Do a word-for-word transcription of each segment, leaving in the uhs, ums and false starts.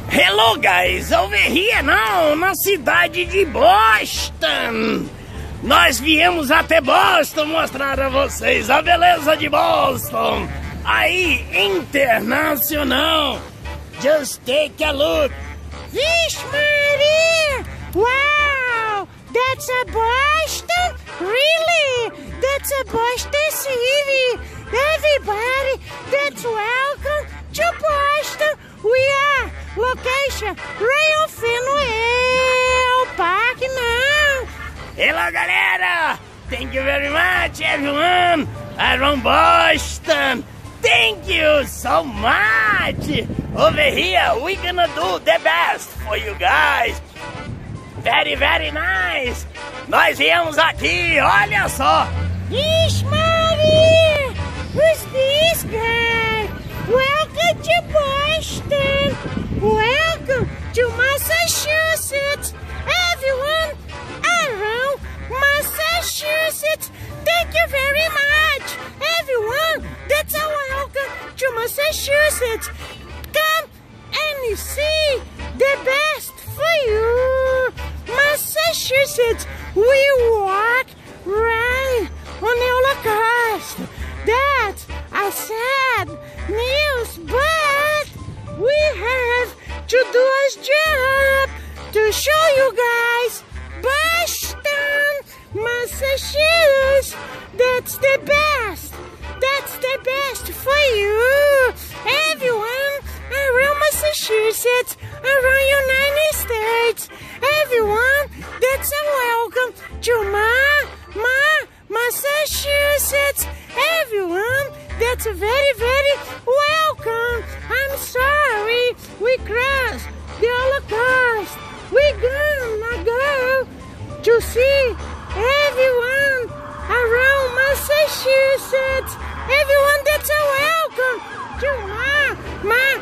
Hello guys, over here now, na cidade de Boston. Nós viemos até Boston mostrar a vocês a beleza de Boston. Aí, internacional. Just take a look. Vixe Maria! Wow! That's a Boston? Really? That's a Boston City. Everybody, that's welcome to Boston. We are location Royal Fenway Park now. Hello galera! Thank you very much everyone around Boston. Thank you so much. Over here we're gonna do the best for you guys. Very, very nice. Nós viemos aqui, olha só. Vixe Maria! Who's this guy? Welcome to Boston. Welcome to Massachusetts. Everyone around Massachusetts. Thank you very much. Everyone that's a welcome to Massachusetts. Come and see the best for you. Massachusetts, we walk right on the Holocaust. That's a sad news, but we have to do our job to show you guys Boston, Massachusetts. That's the best. That's the best for you. Everyone around Massachusetts, around United States. Everyone that's a welcome to Ma, Ma, Massachusetts. Everyone that's very, very welcome. I'm sorry we crossed the Holocaust. We're gonna go to see everyone around Massachusetts. Everyone that's a welcome to Ma, Ma,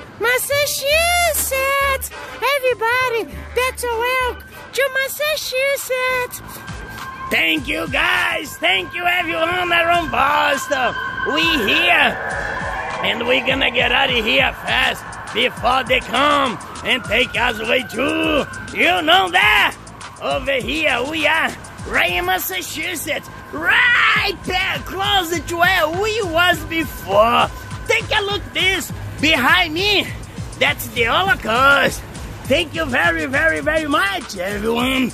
Massachusetts. Everybody that's a welcome to Massachusetts. Thank you guys, thank you everyone around Boston. We here, and we're gonna get out of here fast before they come and take us away too. You know that? Over here we are, right in Massachusetts, right there, closer to where we was before. Take a look this, behind me, that's the Holocaust. Thank you very, very, very much, everyone.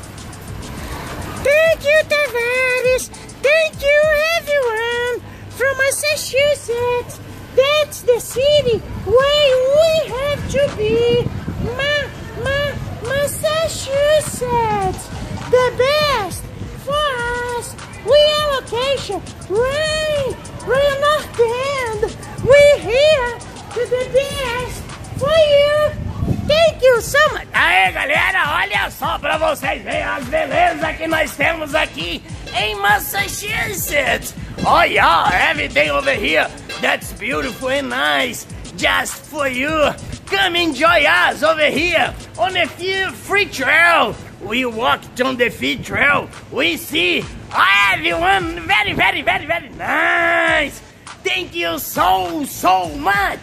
Thank you, Tavares. Thank you, everyone from Massachusetts. That's the city where we have to be. Ma, ma, Massachusetts. The best for us. We are location right, right North End. We're here to the best for you. Thank you so much. Aê, galera, olha só pra vocês verem as belezas que nós temos aqui em Massachusetts. Oh yeah, everything over here that's beautiful and nice just for you. Come enjoy us over here on the free trail. We walked on the free trail. We see everyone very, very, very, very nice. Thank you so, so much.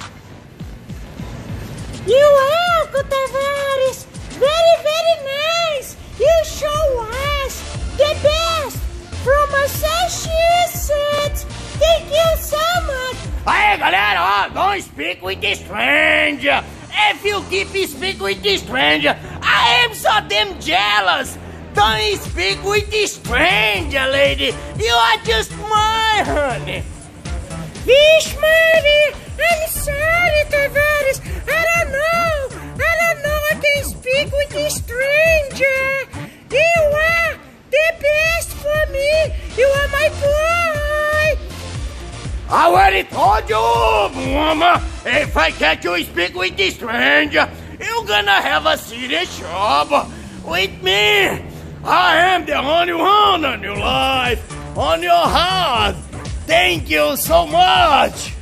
You're welcome, Tavares. Very, very nice. You show us the best from Massachusetts. Thank you so much. Hey, galera, oh, don't speak with the stranger. If you keep speaking with the stranger, I am so damn jealous. Don't speak with the stranger, lady. You are just my honey. Vixe Maria, I'm sorry, Tavares. I don't know. I don't know I can speak with the stranger. You are the best for me. You are my boy. I already told you, mama. If I catch you speak with the stranger, you're gonna have a serious trouble with me. I am the only one on your life, on your heart. Thank you so much.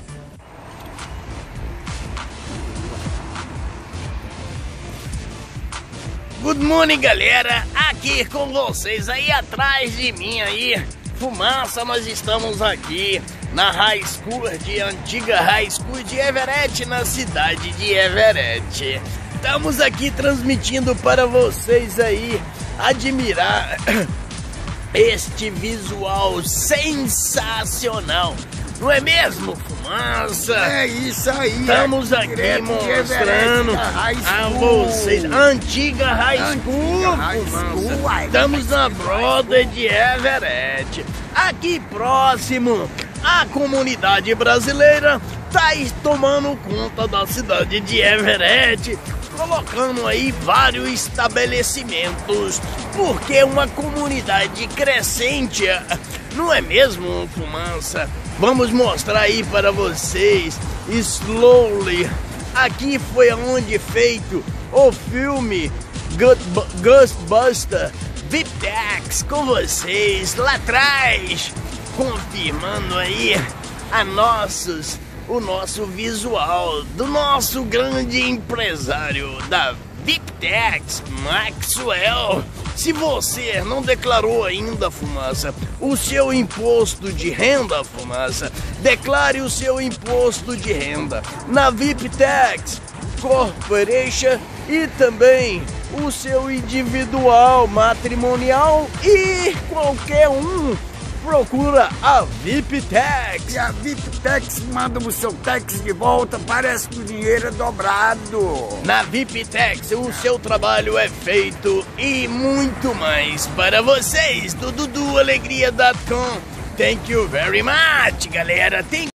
Good morning, galera. Aqui com vocês aí atrás de mim aí. Fumaça, nós estamos aqui na High School de antiga High School de Everett, na cidade de Everett. estamos aqui transmitindo para vocês aí admirar este visual sensacional. Não é mesmo, Fumaça? É isso aí. Estamos aqui direto de mostrando Everett, a vocês a antiga High School, Antiga High Fumaça. School, ai, Estamos vai na ser Broadway de Everett. Aqui próximo, a comunidade brasileira está tomando conta da cidade de Everett, colocando aí vários estabelecimentos, porque é uma comunidade crescente, não é mesmo, Fumaça? Vamos mostrar aí para vocês, slowly. Aqui foi onde feito o filme Ghostbusters V I P Tex com vocês lá atrás, confirmando aí a nossos, o nosso visual do nosso grande empresário da V I P Tex, Maxwell. Se você não declarou ainda, Fumaça, o seu imposto de renda, Fumaça, declare o seu imposto de renda na V I P Tex Corporation e também o seu individual, matrimonial e qualquer um. Procura a V I P Tex. E a V I P Tex manda o seu tax de volta, parece que o dinheiro é dobrado. Na V I P Tex o seu trabalho é feito e muito mais para vocês do Dudu Alegria ponto com. Thank you very much, galera. Tem